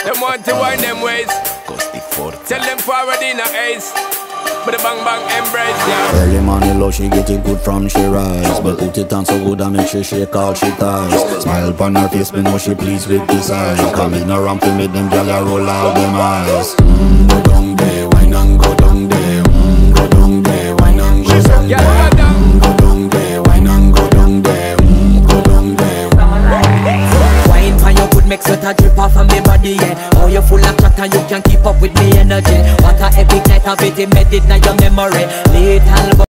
Them want to wind them ways. Tell them forward in a ace. But the bang bang embrace, yeah. Early morning love, she get it good from she rise. But put it on so good and make she shake all she ties. Smile upon her face, me know she pleased with this eyes. Come in around to make them gyal roll out them eyes. Go down there, wine and go down there. Go down there, wine and go down there. Go down there, wine and go down there. Go down there. Wine for your good, make sweat a drip off of me body, yeah. Oh, you full of chat and you can't keep up with me energy. What a epic night of it, embedded in your memory. Little